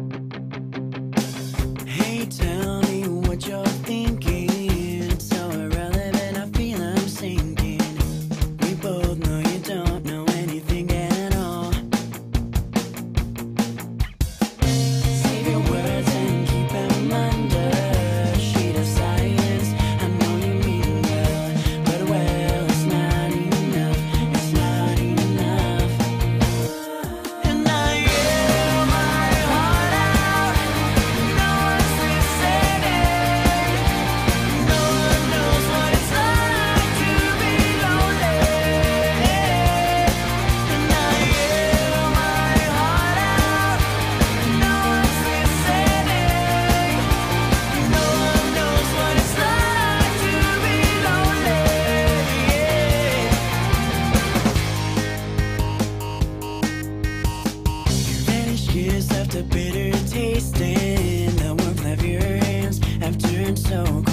Hey, tell me what you're thinking. It's so irrelevant, I feel I'm sinking. We both know you don't know anything at all. Save your words and keep them under a sheet of silence. I know you mean well, but well, it's not enough. It's not enough. And I yell my heart out. No one's listening. No one knows what it's like to be lonely. And I yell my heart out. No one's listening. No one knows what it's like to be lonely. Vanished years left a bitter taste, and the warmth of your hands have turned so cold.